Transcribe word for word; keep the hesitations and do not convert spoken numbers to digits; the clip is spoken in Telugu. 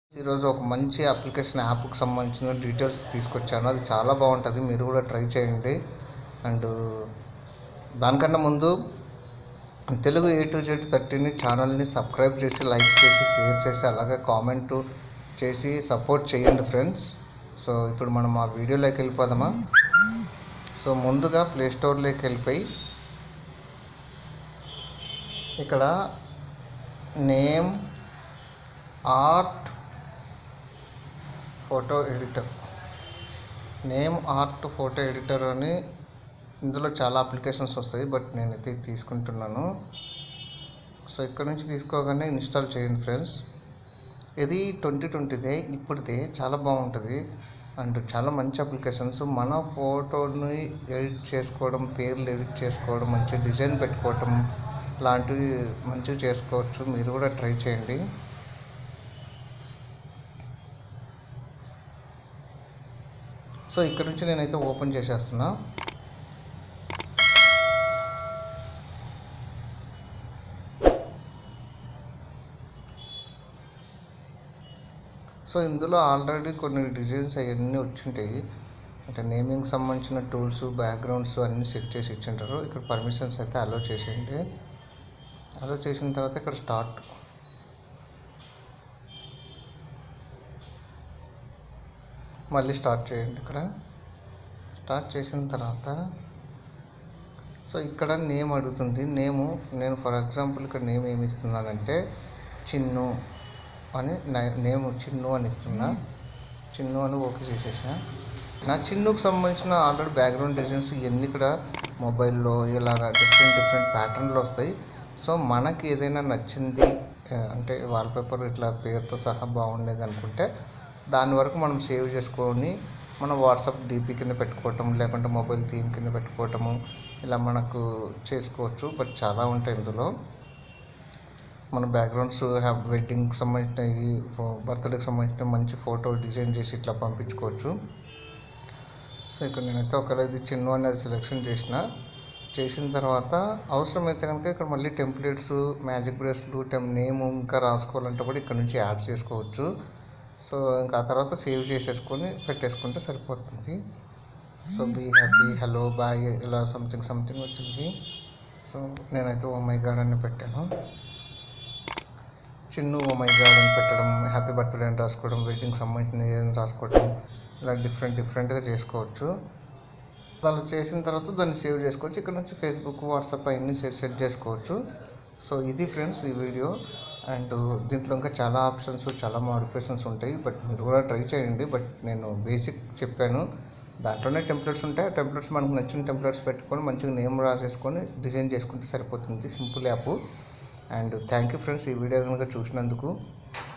ఈరోజు ఒక మంచి అప్లికేషన్ యాప్కి సంబంధించిన డీటెయిల్స్ తీసుకొచ్చాను. అది చాలా బాగుంటుంది, మీరు కూడా ట్రై చేయండి. అండ్ దానికన్నా ముందు తెలుగు ఏ టు జెడ్ థర్టీని ఛానల్ని సబ్స్క్రైబ్ చేసి, లైక్ చేసి, షేర్ చేసి, అలాగే కామెంట్ చేసి సపోర్ట్ చేయండి ఫ్రెండ్స్. సో ఇప్పుడు మనం ఆ వీడియోలోకి వెళ్ళిపోదామా. సో ముందుగా ప్లేస్టోర్లోకి వెళ్ళిపోయి ఇక్కడ name art photo editor name art photo editor అని ఇందులో చాలా అప్లికేషన్స్ వస్తాయి, బట్ నేనైతే తీసుకుంటున్నాను. సో ఇక్కడ నుంచి తీసుకోగానే ఇన్స్టాల్ చేయండి ఫ్రెండ్స్. ఇది ట్వంటీ ట్వంటీదే, ఇప్పుడుదే, చాలా బాగుంటుంది అండ్ చాలా మంచి అప్లికేషన్స్. మన ఫోటోని ఎడిట్ చేసుకోవడం, పేర్లు ఎడిట్ చేసుకోవడం, మంచి డిజైన్ పెట్టుకోవటం లాంటివి మంచిగా చేసుకోవచ్చు. మీరు కూడా ట్రై చేయండి. సో ఇక్కడ నుంచి నేనైతే ఓపెన్ చేసేస్తున్నా. సో ఇందులో ఆల్రెడీ కొన్ని డిజైన్స్ అవన్నీ వచ్చింటాయి. అంటే నేమింగ్ సంబంధించిన టూల్స్, బ్యాక్గ్రౌండ్స్ అన్నీ సెట్ చేసి ఇచ్చింటారు. ఇక్కడ పర్మిషన్స్ అయితే అలో చేసేయండి. అలో చేసిన తర్వాత ఇక్కడ స్టార్ట్. మళ్ళీ స్టార్ట్ చేయండి. ఇక్కడ స్టార్ట్ చేసిన తర్వాత సో ఇక్కడ నేమ్ అడుగుతుంది. నేము నేను ఫర్ ఎగ్జాంపుల్ ఇక్కడ నేమ్ ఏమి ఇస్తున్నానంటే చిన్ను అని, నేమ్ చిన్ను అని ఇస్తున్నా. చిన్ను అని ఓకే చేసేసా. నా చిన్నుకు సంబంధించిన ఆల్రెడీ బ్యాక్గ్రౌండ్ డిజైన్స్ ఇవన్నీ ఇక్కడ మొబైల్లో ఇలాగ డిఫరెంట్ డిఫరెంట్ ప్యాటర్న్లు వస్తాయి. సో మనకి ఏదైనా నచ్చింది అంటే వాల్పేపర్ ఇట్లా పేరుతో సహా బాగుండేది అనుకుంటే దాని వరకు మనం సేవ్ చేసుకొని మనం వాట్సాప్ డీపీ కింద పెట్టుకోవటం, లేకుంటే మొబైల్ థీమ్ కింద పెట్టుకోవటము, ఇలా మనకు చేసుకోవచ్చు. బట్ చాలా ఉంటాయి ఇందులో. మన బ్యాక్గ్రౌండ్స్ వెడ్డింగ్కి సంబంధించినవి, బర్త్డేకి సంబంధించిన మంచి ఫోటో డిజైన్ చేసి ఇట్లా పంపించుకోవచ్చు. సో ఇక్కడ నేనైతే ఒకవేళ ఇది చిన్న అనేది సెలెక్షన్ చేసిన చేసిన తర్వాత అవసరమైతే కనుక ఇక్కడ మళ్ళీ టెంప్లెట్స్, మ్యాజిక్ బ్రష్లు, టెం నేమ్ ఇంకా రాసుకోవాలంటే కూడా ఇక్కడ నుంచి యాడ్ చేసుకోవచ్చు. సో ఇంకా ఆ తర్వాత సేవ్ చేసేసుకొని పెట్టేసుకుంటే సరిపోతుంది. So be happy, hello, bye, ఇలా సంథింగ్ సంథింగ్ వచ్చింది. సో నేనైతే ఓ మై గాడ్ అని పెట్టాను. చిన్ను ఓ మై గాడ్ అని పెట్టడం, హ్యాపీ బర్త్డే అని రాసుకోవడం, వెడ్డింగ్ సంబంధించిన ఏదైనా రాసుకోవడం, ఇలా డిఫరెంట్ డిఫరెంట్గా చేసుకోవచ్చు. అలా చేసిన తర్వాత దాన్ని సేవ్ చేసుకోవచ్చు. ఇక్కడ నుంచి ఫేస్బుక్, వాట్సాప్ అవన్నీ సెట్ సెట్ చేసుకోవచ్చు. సో ఇది ఫ్రెండ్స్ ఈ వీడియో. అండ్ దీంట్లో ఇంకా చాలా ఆప్షన్స్, చాలా మోడిఫికేషన్స్ ఉంటాయి, బట్ మీరు కూడా ట్రై చేయండి. బట్ నేను బేసిక్ చెప్పాను, దాంట్లోనే టెంప్లెట్స్ ఉంటాయి. ఆ టెంప్లెట్స్ మనకు నచ్చిన టెంప్లెట్స్ పెట్టుకొని మంచిగా నేమ్ రాసేసుకొని డిజైన్ చేసుకుంటే సరిపోతుంది. Simple app. And thank you friends ఈ వీడియో కనుక చూసినందుకు.